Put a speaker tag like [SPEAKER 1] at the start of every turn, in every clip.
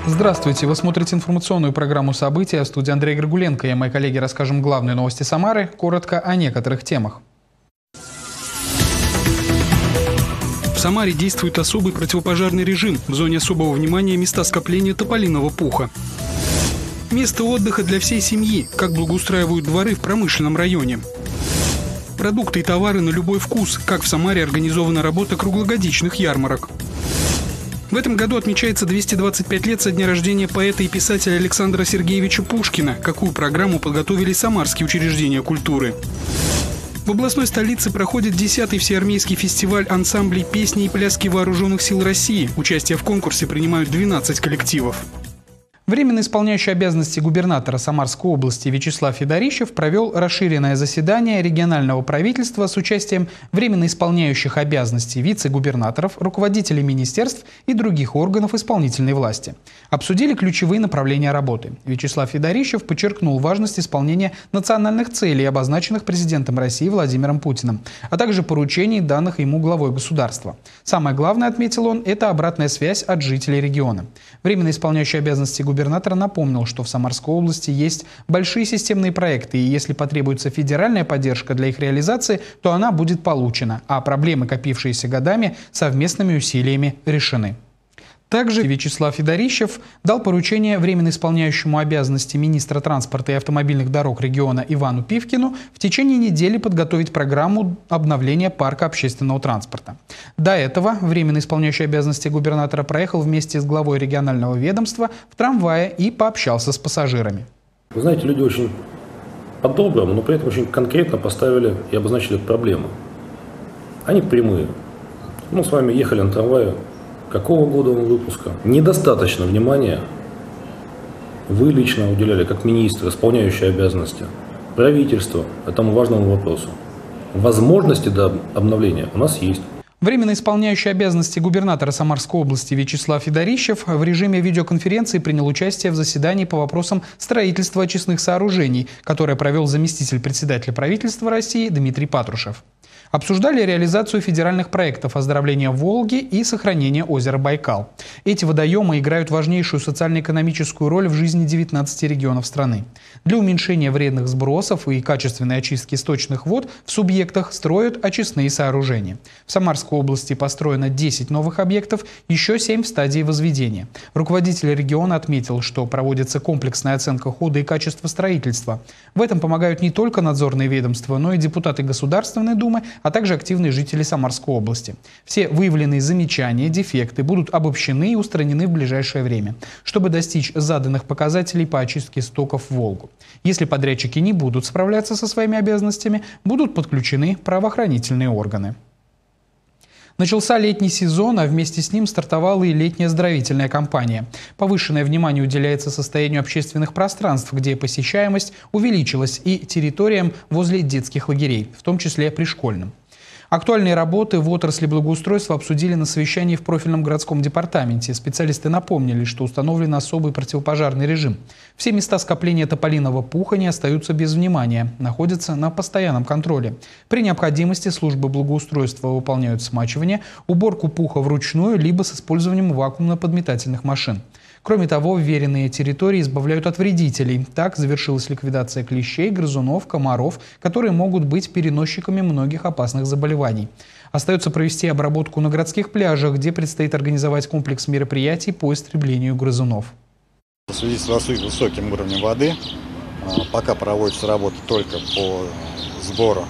[SPEAKER 1] Здравствуйте! Вы смотрите информационную программу «События». В студии Андрей Григуленко. Я и мои коллеги расскажем главные новости Самары, коротко о некоторых темах.
[SPEAKER 2] В Самаре действует особый противопожарный режим. В зоне особого внимания места скопления тополиного пуха. Место отдыха для всей семьи. Как благоустраивают дворы в промышленном районе. Продукты и товары на любой вкус. Как в Самаре организована работа круглогодичных ярмарок. В этом году отмечается 225 лет со дня рождения поэта и писателя Александра Сергеевича Пушкина. Какую программу подготовили самарские учреждения культуры? В областной столице проходит 10-й всеармейский фестиваль ансамблей песни и пляски вооруженных сил России. Участие в конкурсе принимают 12 коллективов.
[SPEAKER 1] Временно исполняющий обязанности губернатора Самарской области Вячеслав Федорищев провел расширенное заседание регионального правительства с участием временно исполняющих обязанности вице-губернаторов, руководителей министерств и других органов исполнительной власти. Обсудили ключевые направления работы. Вячеслав Федорищев подчеркнул важность исполнения национальных целей, обозначенных президентом России Владимиром Путиным, а также поручений, данных ему главой государства. Самое главное, отметил он, это обратная связь от жителей региона. Временно исполняющий обязанности губернатор напомнил, что в Самарской области есть большие системные проекты, и если потребуется федеральная поддержка для их реализации, то она будет получена, а проблемы, копившиеся годами, совместными усилиями решены. Также Вячеслав Федорищев дал поручение временно исполняющему обязанности министра транспорта и автомобильных дорог региона Ивану Пивкину в течение недели подготовить программу обновления парка общественного транспорта. До этого временно исполняющий обязанности губернатора проехал вместе с главой регионального ведомства в трамвае и пообщался с пассажирами.
[SPEAKER 3] Вы знаете, люди очень по-доброму, но при этом очень конкретно поставили и обозначили проблемы. Они прямые. Мы с вами ехали на трамвае. Какого года он выпуска? Недостаточно внимания вы лично уделяли, как министр, исполняющий обязанности, правительству, этому важному вопросу. Возможности до обновления у нас есть.
[SPEAKER 1] Временно исполняющий обязанности губернатора Самарской области Вячеслав Федорищев в режиме видеоконференции принял участие в заседании по вопросам строительства очистных сооружений, которое провел заместитель председателя правительства России Дмитрий Патрушев. Обсуждали реализацию федеральных проектов оздоровления Волги и сохранения озера Байкал. Эти водоемы играют важнейшую социально-экономическую роль в жизни 19 регионов страны. Для уменьшения вредных сбросов и качественной очистки сточных вод в субъектах строят очистные сооружения. В Самарской области построено 10 новых объектов, еще 7 в стадии возведения. Руководитель региона отметил, что проводится комплексная оценка хода и качества строительства. В этом помогают не только надзорные ведомства, но и депутаты Государственной Думы, а также активные жители Самарской области. Все выявленные замечания, дефекты будут обобщены и устранены в ближайшее время, чтобы достичь заданных показателей по очистке стоков в Волгу. Если подрядчики не будут справляться со своими обязанностями, будут подключены правоохранительные органы. Начался летний сезон, а вместе с ним стартовала и летняя оздоровительная кампания. Повышенное внимание уделяется состоянию общественных пространств, где посещаемость увеличилась, и территориям возле детских лагерей, в том числе пришкольным. Актуальные работы в отрасли благоустройства обсудили на совещании в профильном городском департаменте. Специалисты напомнили, что установлен особый противопожарный режим. Все места скопления тополиного пуха не остаются без внимания, находятся на постоянном контроле. При необходимости службы благоустройства выполняют смачивание, уборку пуха вручную, либо с использованием вакуумно-подметательных машин. Кроме того, вверенные территории избавляют от вредителей. Так завершилась ликвидация клещей, грызунов, комаров, которые могут быть переносчиками многих опасных заболеваний. Остается провести обработку на городских пляжах, где предстоит организовать комплекс мероприятий по истреблению грызунов.
[SPEAKER 4] В связи с высоким уровнем воды пока проводятся работы только по сбору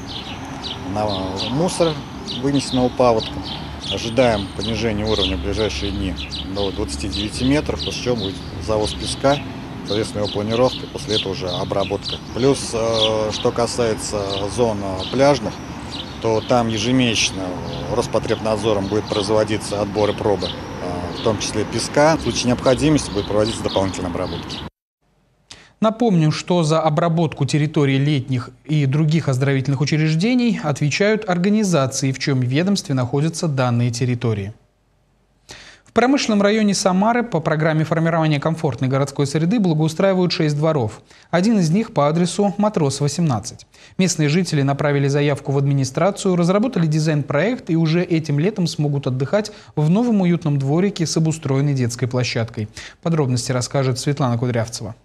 [SPEAKER 4] мусора, вынесенного паводком. Ожидаем понижения уровня в ближайшие дни до 29 метров, после чего будет завоз песка, соответственно его планировка, после этого уже обработка. Плюс, что касается зон пляжных, то там ежемесячно Роспотребнадзором будет производиться отбор и пробы, в том числе песка. В случае необходимости будет проводиться дополнительная обработка.
[SPEAKER 1] Напомню, что за обработку территорий летних и других оздоровительных учреждений отвечают организации, в чьем ведомстве находятся данные территории. В промышленном районе Самары по программе формирования комфортной городской среды благоустраивают 6 дворов. Один из них по адресу Матрос, 18. Местные жители направили заявку в администрацию, разработали дизайн-проект и уже этим летом смогут отдыхать в новом уютном дворике с обустроенной детской площадкой. Подробности расскажет Светлана Кудрявцева.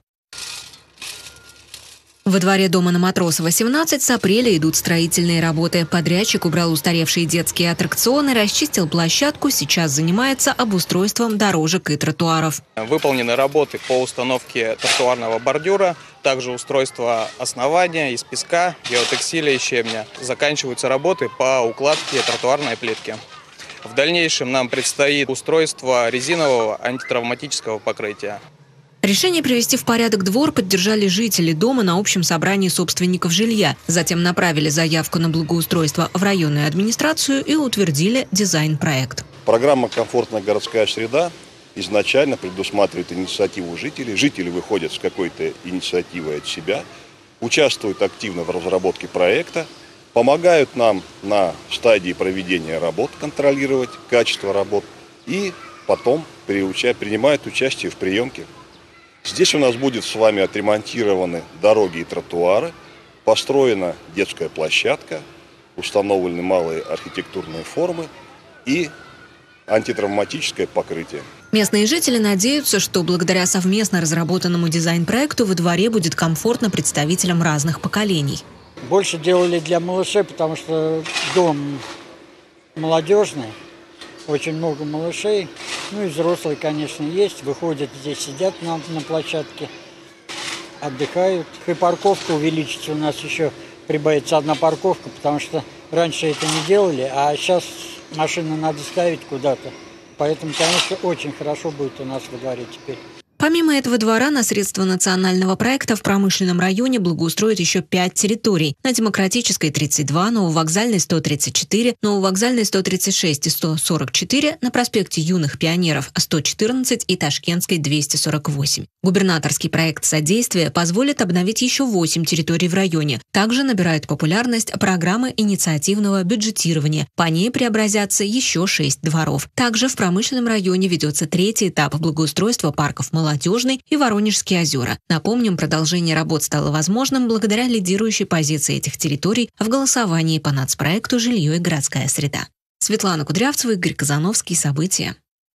[SPEAKER 5] Во дворе дома на Матросова, 18 с апреля идут строительные работы. Подрядчик убрал устаревшие детские аттракционы, расчистил площадку, сейчас занимается обустройством дорожек и тротуаров.
[SPEAKER 6] Выполнены работы по установке тротуарного бордюра, также устройство основания из песка, геотексиля и щебня. Заканчиваются работы по укладке тротуарной плитки. В дальнейшем нам предстоит устройство резинового антитравматического покрытия.
[SPEAKER 5] Решение привести в порядок двор поддержали жители дома на общем собрании собственников жилья. Затем направили заявку на благоустройство в районную администрацию и утвердили дизайн-проект.
[SPEAKER 7] Программа «Комфортная городская среда» изначально предусматривает инициативу жителей. Жители выходят с какой-то инициативой от себя, участвуют активно в разработке проекта, помогают нам на стадии проведения работ контролировать качество работ и потом принимают участие в приемке. Здесь у нас будет с вами отремонтированы дороги и тротуары, построена детская площадка, установлены малые архитектурные формы и антитравматическое покрытие.
[SPEAKER 5] Местные жители надеются, что благодаря совместно разработанному дизайн-проекту во дворе будет комфортно представителям разных поколений.
[SPEAKER 8] Больше делали для малышей, потому что дом молодежный. Очень много малышей, ну и взрослые, конечно, есть. Выходят здесь, сидят на площадке, отдыхают. И парковка увеличится. У нас еще прибавится одна парковка, потому что раньше это не делали, а сейчас машину надо ставить куда-то. Поэтому, конечно, очень хорошо будет у нас во дворе теперь.
[SPEAKER 5] Помимо этого двора на средства национального проекта в промышленном районе благоустроят еще 5 территорий. На Демократической 32, Нововокзальной 134, Нововокзальной 136 и 144, на проспекте Юных Пионеров 114 и Ташкентской 248. Губернаторский проект содействия позволит обновить еще 8 территорий в районе. Также набирает популярность программы инициативного бюджетирования. По ней преобразятся еще 6 дворов. Также в промышленном районе ведется 3-й этап благоустройства парков Молодежный и Воронежские озера. Напомним, продолжение работ стало возможным благодаря лидирующей позиции этих территорий в голосовании по нацпроекту «Жилье и городская среда». Светлана Кудрявцева, Игорь Казановский. События.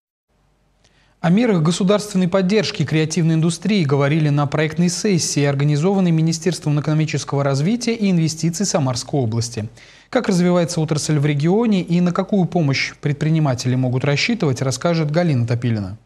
[SPEAKER 1] О мерах государственной поддержки креативной индустрии говорили на проектной сессии, организованной Министерством экономического развития и инвестиций Самарской области. Как развивается отрасль в регионе и на какую помощь предприниматели могут рассчитывать, расскажет Галина Топилина.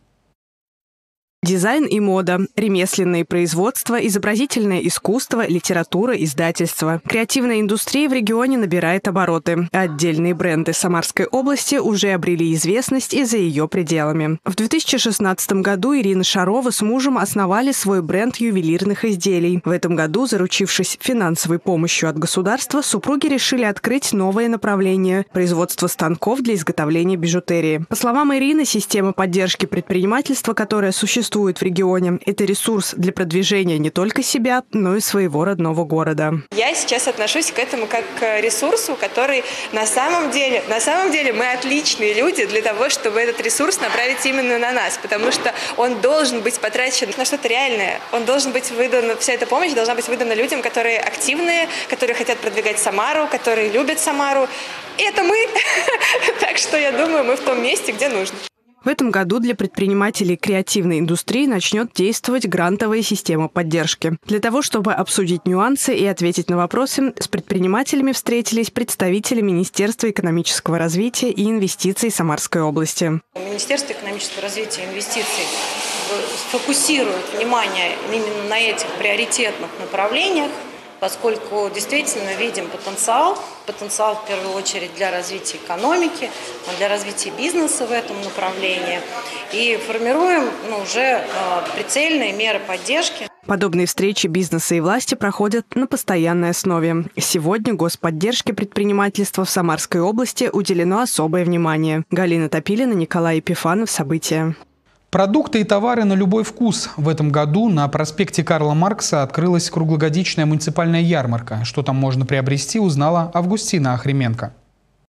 [SPEAKER 9] Дизайн и мода, ремесленные производства, изобразительное искусство, литература, издательство. Креативная индустрия в регионе набирает обороты. Отдельные бренды Самарской области уже обрели известность и за ее пределами. В 2016 году Ирина Шарова с мужем основали свой бренд ювелирных изделий. В этом году, заручившись финансовой помощью от государства, супруги решили открыть новое направление – производство станков для изготовления бижутерии. По словам Ирины, система поддержки предпринимательства, которая существует в регионе, это ресурс для продвижения не только себя, но и своего родного города.
[SPEAKER 10] Я сейчас отношусь к этому как к ресурсу, который на самом деле мы отличные люди для того, чтобы этот ресурс направить именно на нас, потому что он должен быть потрачен на что-то реальное. Он должен быть выдан, вся эта помощь должна быть выдана людям, которые активные, которые хотят продвигать Самару, которые любят Самару. И это мы. Так что я думаю, мы в том месте, где нужно.
[SPEAKER 9] В этом году для предпринимателей креативной индустрии начнет действовать грантовая система поддержки. Для того, чтобы обсудить нюансы и ответить на вопросы, с предпринимателями встретились представители Министерства экономического развития и инвестиций Самарской области.
[SPEAKER 10] Министерство экономического развития и инвестиций фокусирует внимание именно на этих приоритетных направлениях, поскольку действительно видим потенциал в первую очередь для развития экономики, для развития бизнеса в этом направлении и формируем уже прицельные меры поддержки.
[SPEAKER 9] Подобные встречи бизнеса и власти проходят на постоянной основе. Сегодня господдержке предпринимательства в Самарской области уделено особое внимание. Галина Топилина, Николай Епифанов. События.
[SPEAKER 1] Продукты и товары на любой вкус. В этом году на проспекте Карла Маркса открылась круглогодичная муниципальная ярмарка. Что там можно приобрести, узнала Августина Охрименко.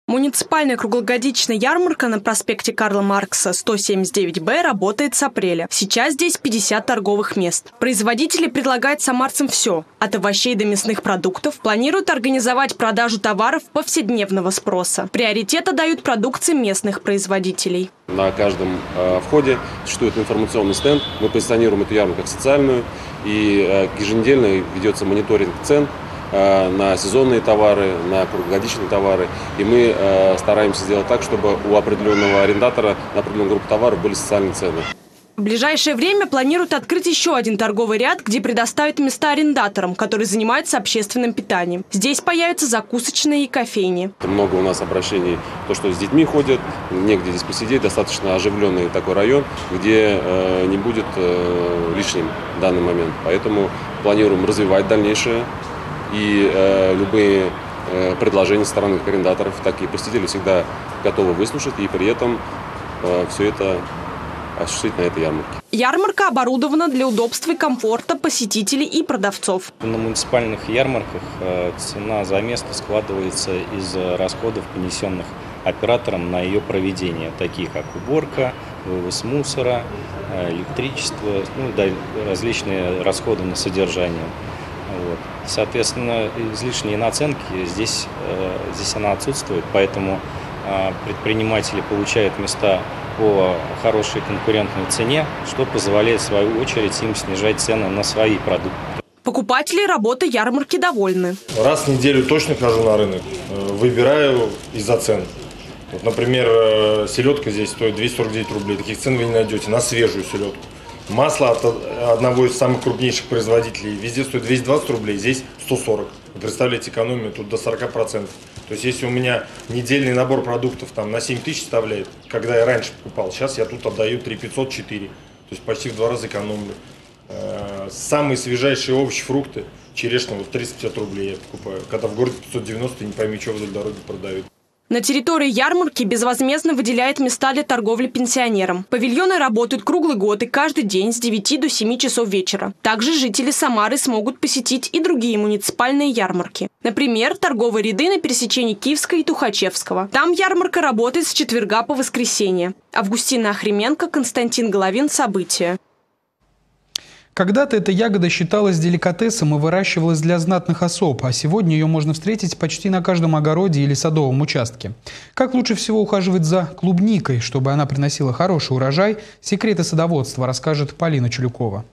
[SPEAKER 9] Муниципальная круглогодичная ярмарка на проспекте Карла Маркса 179Б работает с апреля. Сейчас здесь 50 торговых мест. Производители предлагают самарцам все. От овощей до мясных продуктов. Планируют организовать продажу товаров повседневного спроса. Приоритет отдают продукции местных производителей.
[SPEAKER 11] На каждом входе существует информационный стенд. Мы позиционируем эту ярмарку как социальную. И еженедельно ведется мониторинг цен на сезонные товары, на круглогодичные товары. И мы стараемся сделать так, чтобы у определенного арендатора на определенную группу товаров были социальные цены.
[SPEAKER 9] В ближайшее время планируют открыть еще один торговый ряд, где предоставят места арендаторам, которые занимаются общественным питанием. Здесь появятся закусочные и кофейни.
[SPEAKER 11] Много у нас обращений, то, что с детьми ходят, негде здесь посидеть, достаточно оживленный такой район, где не будет лишним в данный момент. Поэтому планируем развивать дальнейшее. И любые предложения со стороны арендаторов, так и посетители всегда готовы выслушать и при этом все это осуществить на этой ярмарке.
[SPEAKER 9] Ярмарка оборудована для удобства и комфорта посетителей и продавцов.
[SPEAKER 12] На муниципальных ярмарках цена за место складывается из расходов, понесенных оператором на ее проведение, такие как уборка, вывоз мусора, электричество, различные расходы на содержание. Вот. Соответственно, излишние наценки здесь она отсутствует, поэтому предприниматели получают места по хорошей конкурентной цене, что позволяет в свою очередь им снижать цены на свои продукты.
[SPEAKER 9] Покупатели работы ярмарки довольны.
[SPEAKER 13] Раз в неделю точно хожу на рынок, выбираю из-за цен. Вот, например, селедка здесь стоит 249 рублей, таких цен вы не найдете на свежую селедку. Масло от одного из самых крупнейших производителей везде стоит 220 рублей, здесь 140. Вы представляете экономию тут до 40%. То есть если у меня недельный набор продуктов там на 7 тысяч составляет, когда я раньше покупал, сейчас я тут отдаю 3500-4. То есть почти в 2 раза экономлю. Самые свежайшие овощи, фрукты, черешня, вот 350 рублей я покупаю. Когда в городе 590, не пойми, что вдоль дороги продают.
[SPEAKER 9] На территории ярмарки безвозмездно выделяет места для торговли пенсионерам. Павильоны работают круглый год и каждый день с 9 до 7 часов вечера. Также жители Самары смогут посетить и другие муниципальные ярмарки. Например, торговые ряды на пересечении Киевского и Тухачевского. Там ярмарка работает с четверга по воскресенье. Августина Охрименко, Константин Головин. События.
[SPEAKER 1] Когда-то эта ягода считалась деликатесом и выращивалась для знатных особ, а сегодня ее можно встретить почти на каждом огороде или садовом участке. Как лучше всего ухаживать за клубникой, чтобы она приносила хороший урожай, секреты садоводства расскажет Полина Чулюкова.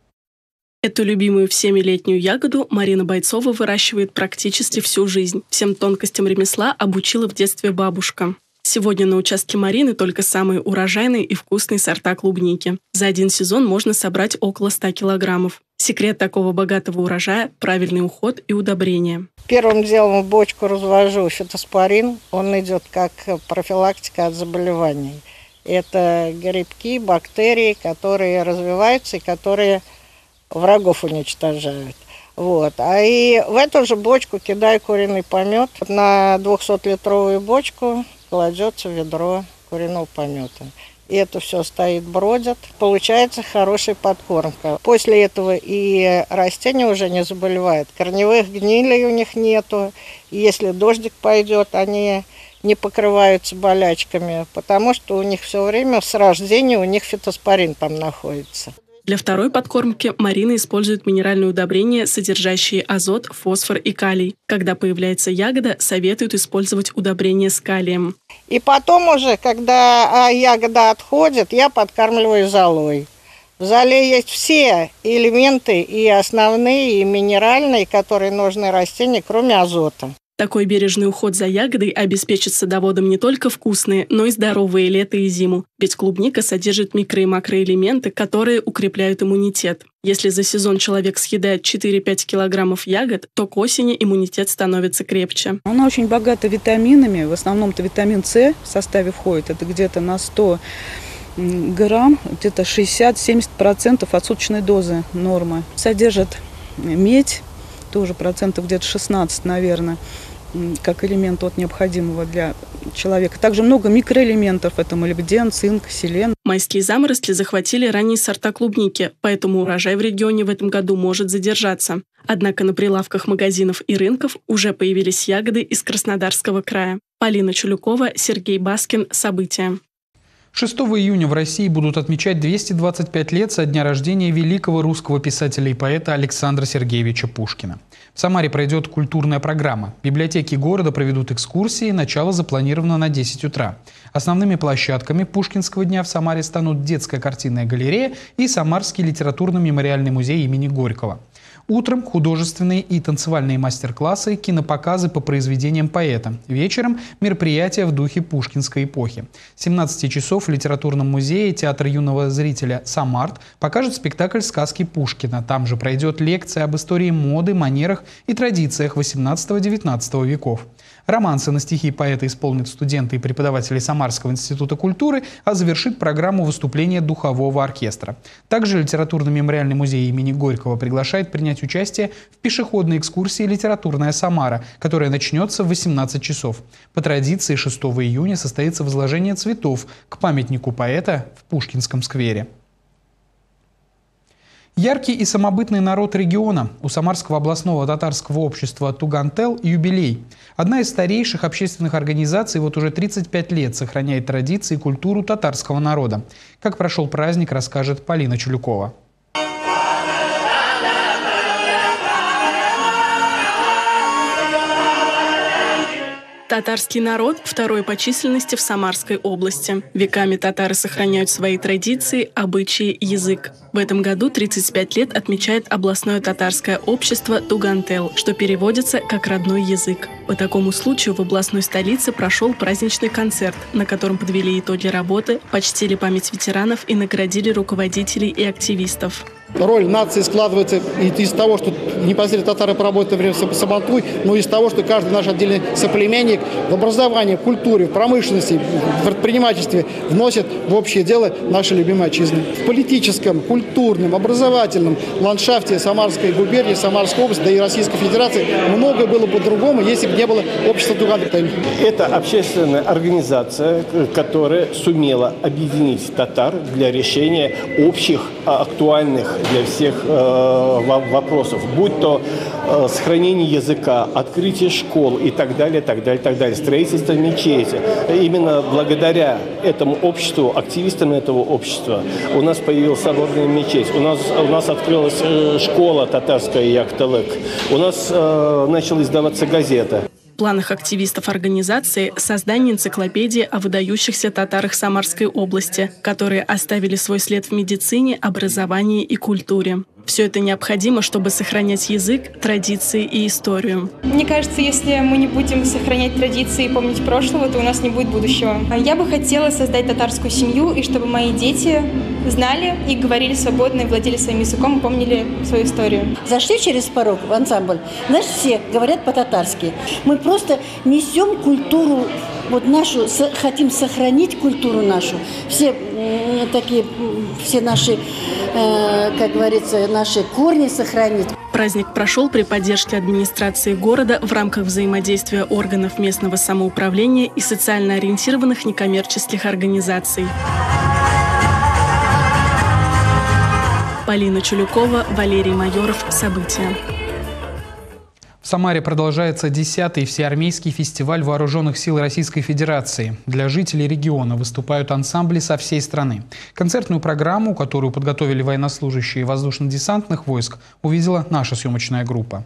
[SPEAKER 14] Эту любимую всеми летнюю ягоду Марина Бойцова выращивает практически всю жизнь. Всем тонкостям ремесла обучила в детстве бабушка. Сегодня на участке Марины только самые урожайные и вкусные сорта клубники. За один сезон можно собрать около 100 килограммов. Секрет такого богатого урожая – правильный уход и удобрение.
[SPEAKER 15] Первым делом в бочку развожу фитоспорин. Он идет как профилактика от заболеваний. Это грибки, бактерии, которые развиваются и которые врагов уничтожают. Вот. А и в эту же бочку кидаю куриный помет. На 200-литровую бочку кладется ведро куриного помета. И это все стоит, бродит. Получается хорошая подкормка. После этого и растения уже не заболевают. Корневых гнилей у них нету. Если дождик пойдет, они не покрываются болячками, потому что у них все время с рождения у них фитоспорин там находится.
[SPEAKER 14] Для второй подкормки Марина использует минеральные удобрения, содержащие азот, фосфор и калий. Когда появляется ягода, советуют использовать удобрения с калием.
[SPEAKER 15] И потом уже, когда ягода отходит, я подкармливаю золой. В золе есть все элементы, и основные, и минеральные, которые нужны растению, кроме азота.
[SPEAKER 14] Такой бережный уход за ягодой обеспечит садоводам не только вкусные, но и здоровые лето и зиму. Ведь клубника содержит микро- и макроэлементы, которые укрепляют иммунитет. Если за сезон человек съедает 4-5 килограммов ягод, то к осени иммунитет становится крепче.
[SPEAKER 16] Она очень богата витаминами. В основном-то витамин С в составе входит. Это где-то на 100 грамм, где-то 60-70% от суточной дозы нормы. Содержит медь, тоже процентов где-то 16, наверное, как элемент от необходимого для человека. Также много микроэлементов. Это молибден, цинк, селен.
[SPEAKER 14] Майские заморозки захватили ранние сорта клубники, поэтому урожай в регионе в этом году может задержаться. Однако на прилавках магазинов и рынков уже появились ягоды из Краснодарского края. Полина Чулюкова, Сергей Баскин. События.
[SPEAKER 1] 6 июня в России будут отмечать 225 лет со дня рождения великого русского писателя и поэта Александра Сергеевича Пушкина. В Самаре пройдет культурная программа. Библиотеки города проведут экскурсии, начало запланировано на 10 утра. Основными площадками Пушкинского дня в Самаре станут детская картинная галерея и Самарский литературно-мемориальный музей имени Горького. Утром художественные и танцевальные мастер-классы, кинопоказы по произведениям поэта. Вечером мероприятия в духе пушкинской эпохи. С 17 часов в литературном музее театр юного зрителя «Самарт» покажет спектакль «Сказки Пушкина». Там же пройдет лекция об истории моды, манерах и традициях XVIII-XIX веков. Романсы на стихи поэта исполнят студенты и преподаватели Самарского института культуры, а завершит программу выступление духового оркестра. Также литературно-мемориальный музей имени Горького приглашает принять участие в пешеходной экскурсии «Литературная Самара», которая начнется в 18 часов. По традиции 6 июня состоится возложение цветов к памятнику поэта в Пушкинском сквере. Яркий и самобытный народ региона. У Самарского областного татарского общества «Тугантел» юбилей. Одна из старейших общественных организаций вот уже 35 лет сохраняет традиции и культуру татарского народа. Как прошел праздник, расскажет Полина Чулюкова.
[SPEAKER 14] Татарский народ второй по численности в Самарской области. Веками татары сохраняют свои традиции, обычаи, язык. В этом году 35 лет отмечает областное татарское общество «Тугантел», что переводится как «родной язык». По такому случаю в областной столице прошел праздничный концерт, на котором подвели итоги работы, почтили память ветеранов и наградили руководителей и активистов.
[SPEAKER 17] Роль нации складывается из того, что непосредственно татары поработали во время Сабантуй, но и из того, что каждый наш отдельный соплеменник в образовании, в культуре, в промышленности, в предпринимательстве вносит в общее дело нашей любимой отчизны. В политическом, культурном, образовательном ландшафте Самарской губернии, Самарской области, да и Российской Федерации многое было бы по-другому, если бы не было общества Тугантел.
[SPEAKER 18] Это общественная организация, которая сумела объединить татар для решения общих, актуальных для всех вопросов, будь то сохранение языка, открытие школ и так далее, так далее, так далее, строительство мечети. Именно благодаря этому обществу, активистам этого общества, у нас появилась соборная мечеть, у нас открылась школа татарская Яктылык, у нас начала издаваться газета.
[SPEAKER 14] В планах активистов организации создание энциклопедии о выдающихся татарах Самарской области, которые оставили свой след в медицине, образовании и культуре. Все это необходимо, чтобы сохранять язык, традиции и историю.
[SPEAKER 10] Мне кажется, если мы не будем сохранять традиции и помнить прошлого, то у нас не будет будущего. Я бы хотела создать татарскую семью, и чтобы мои дети знали и говорили свободно, и владели своим языком, и помнили свою историю.
[SPEAKER 19] Зашли через порог в ансамбль, знаешь, все говорят по-татарски. Мы просто несем культуру вот нашу, хотим сохранить культуру нашу. Все такие, все наши, как говорится, наши корни сохранить.
[SPEAKER 14] Праздник прошел при поддержке администрации города в рамках взаимодействия органов местного самоуправления и социально ориентированных некоммерческих организаций. Полина Чулюкова, Валерий Майоров. События.
[SPEAKER 1] В Самаре продолжается 10-й всеармейский фестиваль Вооруженных сил Российской Федерации. Для жителей региона выступают ансамбли со всей страны. Концертную программу, которую подготовили военнослужащие воздушно-десантных войск, увидела наша съемочная группа.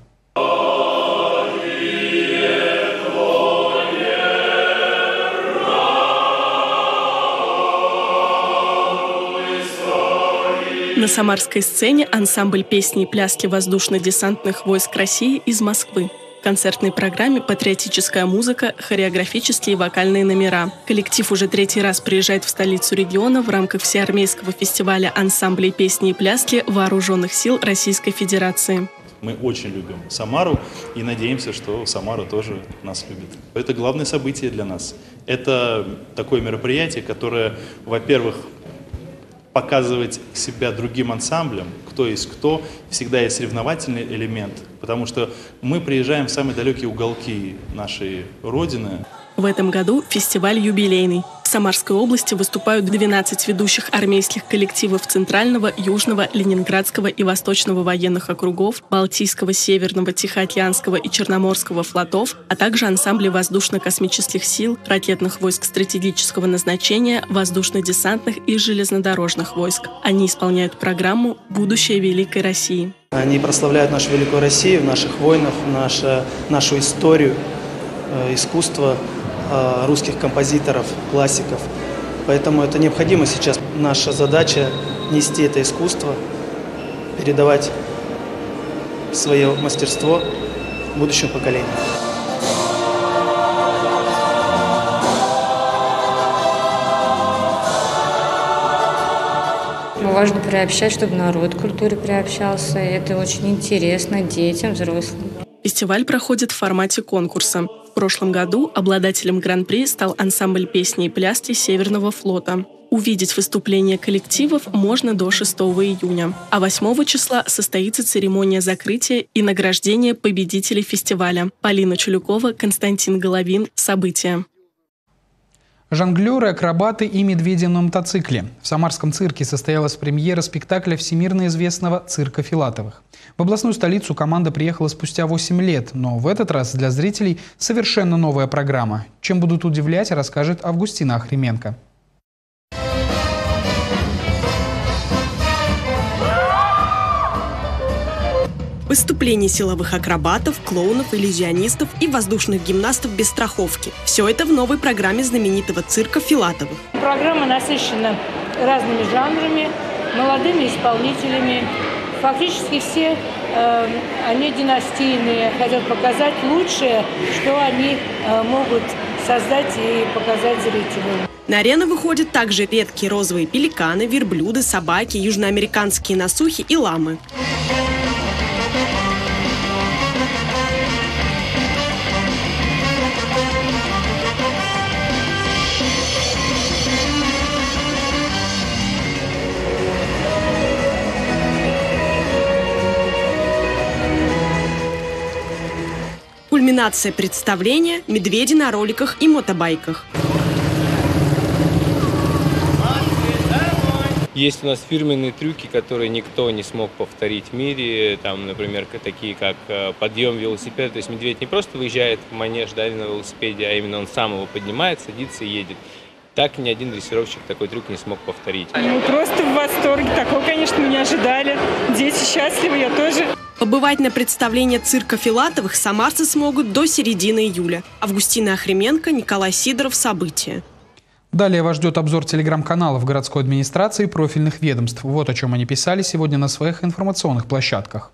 [SPEAKER 14] На самарской сцене ансамбль песни и пляски воздушно-десантных войск России из Москвы. В концертной программе патриотическая музыка, хореографические и вокальные номера. Коллектив уже 3-й раз приезжает в столицу региона в рамках всеармейского фестиваля ансамблей песни и пляски Вооруженных сил Российской Федерации.
[SPEAKER 20] Мы очень любим Самару и надеемся, что Самара тоже нас любит. Это главное событие для нас. Это такое мероприятие, которое, во-первых, показывать себя другим ансамблям, кто есть кто, всегда есть соревновательный элемент, потому что мы приезжаем в самые далекие уголки нашей Родины.
[SPEAKER 14] В этом году фестиваль юбилейный. В Самарской области выступают 12 ведущих армейских коллективов Центрального, Южного, Ленинградского и Восточного военных округов, Балтийского, Северного, Тихоокеанского и Черноморского флотов, а также ансамбли воздушно-космических сил, ракетных войск стратегического назначения, воздушно-десантных и железнодорожных войск. Они исполняют программу «Будущее Великой России».
[SPEAKER 21] Они прославляют нашу Великую Россию, наших воинов, нашу историю, искусство русских композиторов, классиков. Поэтому это необходимо сейчас. Наша задача – нести это искусство, передавать свое мастерство будущему поколению.
[SPEAKER 22] Важно приобщать, чтобы народ к культуре приобщался. Это очень интересно детям, взрослым.
[SPEAKER 14] Фестиваль проходит в формате конкурса. В прошлом году обладателем гран-при стал ансамбль песни и пляски Северного флота. Увидеть выступления коллективов можно до 6 июня. А 8 числа состоится церемония закрытия и награждения победителей фестиваля. Полина Чулюкова, Константин Головин. События.
[SPEAKER 1] Жонглеры, акробаты и медведи на мотоцикле. В Самарском цирке состоялась премьера спектакля всемирно известного цирка Филатовых. В областную столицу команда приехала спустя 8 лет, но в этот раз для зрителей совершенно новая программа. Чем будут удивлять, расскажет Августина Охрименко.
[SPEAKER 23] Выступления силовых акробатов, клоунов, иллюзионистов и воздушных гимнастов без страховки. Все это в новой программе знаменитого цирка Филатовых.
[SPEAKER 24] Программа насыщена разными жанрами, молодыми исполнителями. Фактически все они династийные, хотят показать лучшее, что они могут создать и показать зрителю.
[SPEAKER 23] На арену выходят также редкие розовые пеликаны, верблюды, собаки, южноамериканские носухи и ламы. Кульминация представления – медведи на роликах и мотобайках.
[SPEAKER 25] Есть у нас фирменные трюки, которые никто не смог повторить в мире. Там, например, такие как подъем велосипеда. То есть медведь не просто выезжает в манеж, да, на велосипеде, а именно он сам его поднимает, садится и едет. Так ни один дрессировщик такой трюк не смог повторить.
[SPEAKER 26] Ну, просто в восторге. Такого, конечно, мы не ожидали. Дети счастливы, я тоже.
[SPEAKER 23] Побывать на представлении цирка Филатовых самарцы смогут до середины июля. Августина Охрименко, Николай Сидоров. События.
[SPEAKER 1] Далее вас ждет обзор телеграм-каналов городской администрации и профильных ведомств. Вот о чем они писали сегодня на своих информационных площадках.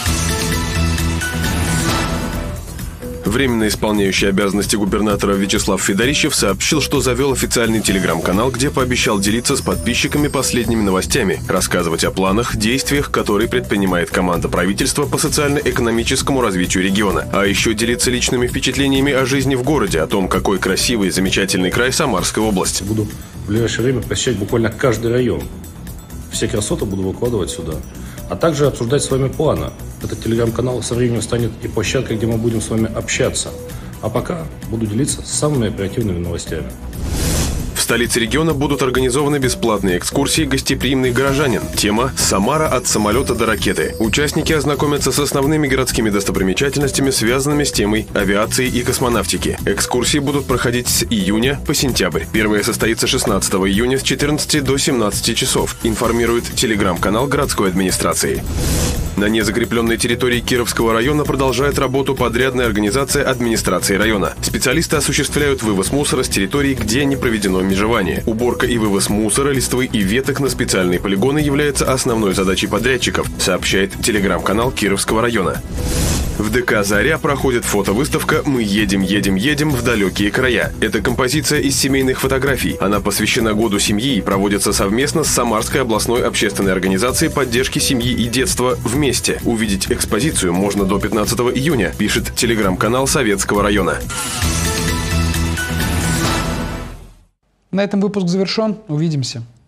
[SPEAKER 27] Временно исполняющий обязанности губернатора Вячеслав Федорищев сообщил, что завел официальный телеграм-канал, где пообещал делиться с подписчиками последними новостями, рассказывать о планах, действиях, которые предпринимает команда правительства по социально-экономическому развитию региона, а еще делиться личными впечатлениями о жизни в городе, о том, какой красивый и замечательный край Самарская область.
[SPEAKER 3] Буду в ближайшее время посещать буквально каждый район. Все красоты буду выкладывать сюда. А также обсуждать с вами планы. Этот телеграм-канал со временем станет и площадкой, где мы будем с вами общаться. А пока буду делиться самыми оперативными новостями.
[SPEAKER 27] В столице региона будут организованы бесплатные экскурсии «Гостеприимный горожанин». Тема «Самара от самолета до ракеты». Участники ознакомятся с основными городскими достопримечательностями, связанными с темой авиации и космонавтики. Экскурсии будут проходить с июня по сентябрь. Первая состоится 16 июня с 14 до 17 часов, информирует телеграм-канал городской администрации. На незакрепленной территории Кировского района продолжает работу подрядная организация администрации района. Специалисты осуществляют вывоз мусора с территорий, где не проведено межевание. Уборка и вывоз мусора, листвы и веток на специальные полигоны является основной задачей подрядчиков, сообщает телеграм-канал Кировского района. В ДК «Заря» проходит фотовыставка «Мы едем, едем, едем в далекие края». Это композиция из семейных фотографий. Она посвящена Году семьи и проводится совместно с Самарской областной общественной организацией поддержки семьи и детства «Вместе». Увидеть экспозицию можно до 15 июня, пишет телеграм-канал Советского района.
[SPEAKER 1] На этом выпуск завершен. Увидимся.